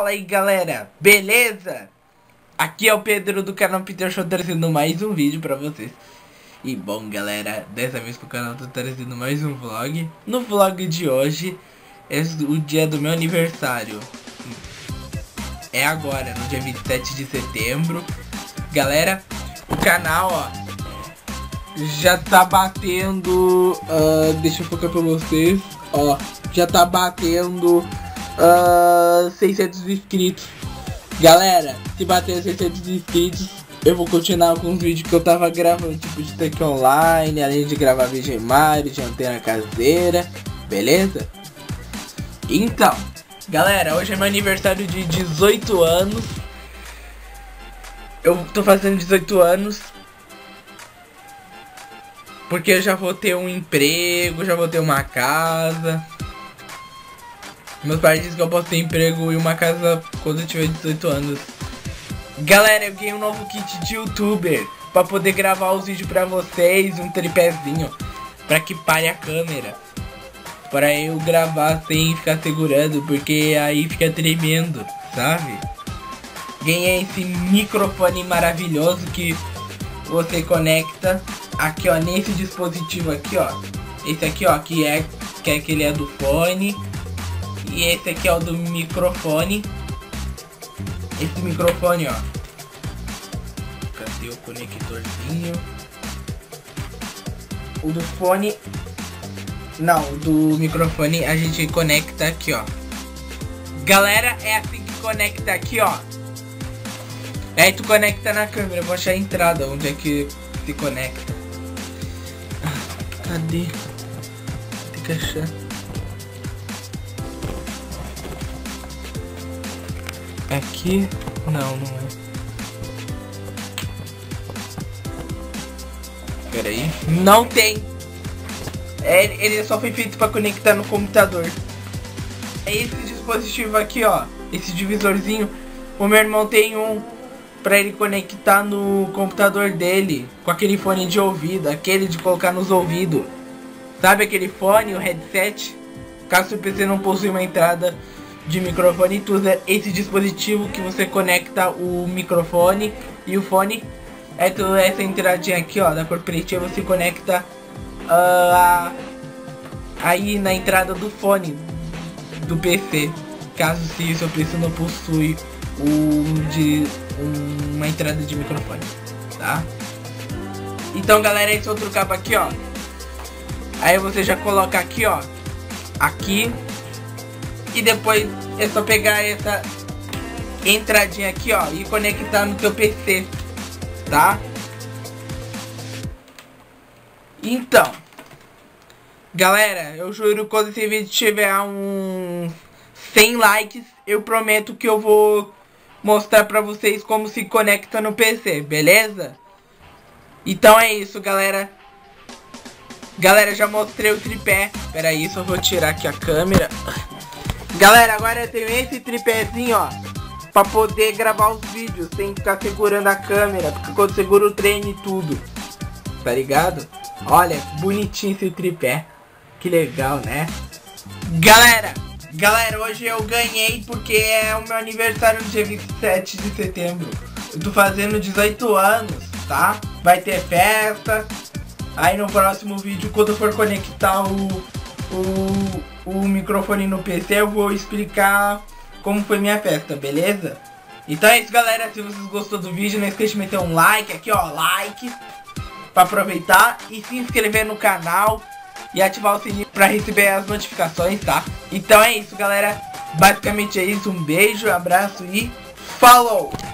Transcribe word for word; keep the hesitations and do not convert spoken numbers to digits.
Fala aí galera, beleza? Aqui é o Pedro do canal Peter Show trazendo mais um vídeo pra vocês. E bom galera, dessa vez que o canal tá trazendo mais um vlog. No vlog de hoje é o dia do meu aniversário. É agora, no dia vinte e sete de setembro. Galera, o canal ó já tá batendo, uh, deixa eu focar pra vocês. Ó, já tá batendo uh, seiscentos inscritos. Galera, se bater seiscentos inscritos, eu vou continuar com os vídeos que eu tava gravando, tipo de Tech Online, além de gravar vídeo em Mario, de antena caseira, beleza? Então, galera, hoje é meu aniversário de dezoito anos. Eu tô fazendo dezoito anos porque eu já vou ter um emprego, já vou ter uma casa. Meus pais dizem que eu posso ter emprego e uma casa quando eu tiver dezoito anos. Galera, eu ganhei um novo kit de youtuber pra poder gravar os vídeos pra vocês, um tripézinho pra que pare a câmera, para eu gravar sem ficar segurando, porque aí fica tremendo, sabe? Ganhei esse microfone maravilhoso que você conecta aqui ó, nesse dispositivo aqui ó. Esse aqui ó, que é, que é aquele é do fone. E esse aqui é o do microfone. Esse microfone ó, cadê o conectorzinho? O do fone, não, o do microfone a gente conecta aqui ó. Galera, é assim que conecta aqui ó. Aí tu conecta na câmera. Eu vou achar a entrada onde é que se conecta. Cadê? Tem que achar. Aqui? Não, não é. Pera aí. Não tem. É, ele só foi feito para conectar no computador. É esse dispositivo aqui, ó. Esse divisorzinho. O meu irmão tem um para ele conectar no computador dele com aquele fone de ouvido, aquele de colocar nos ouvidos. Sabe aquele fone, o headset? Caso o P C não possui uma entrada de microfone, tu usa esse dispositivo que você conecta o microfone e o fone. É toda essa entradinha aqui ó, da cor preta, você conecta uh, aí na entrada do fone do P C, caso se o seu P C não possui um de um, uma entrada de microfone, tá? Então galera, esse outro cabo aqui ó, aí você já coloca aqui ó, aqui. E depois é só pegar essa entradinha aqui ó e conectar no teu P C, tá? Então, galera, eu juro que quando esse vídeo tiver uns cem likes, eu prometo que eu vou mostrar pra vocês como se conecta no P C, beleza? Então é isso, galera. Galera, já mostrei o tripé. Pera aí, só vou tirar aqui a câmera. Galera, agora eu tenho esse tripézinho, ó, pra poder gravar os vídeos sem ficar segurando a câmera, porque quando segura o trem e tudo, tá ligado? Olha, bonitinho esse tripé. Que legal, né? Galera, galera, hoje eu ganhei porque é o meu aniversário no dia vinte e sete de setembro. Eu tô fazendo dezoito anos, tá? Vai ter festa. Aí no próximo vídeo, quando eu for conectar o... o o microfone no P C, eu vou explicar como foi minha festa, beleza? Então é isso galera, se vocês gostou do vídeo, não esqueça de meter um like aqui ó, like pra aproveitar e se inscrever no canal e ativar o sininho pra receber as notificações, tá? Então é isso galera, basicamente é isso, um beijo, abraço e falou!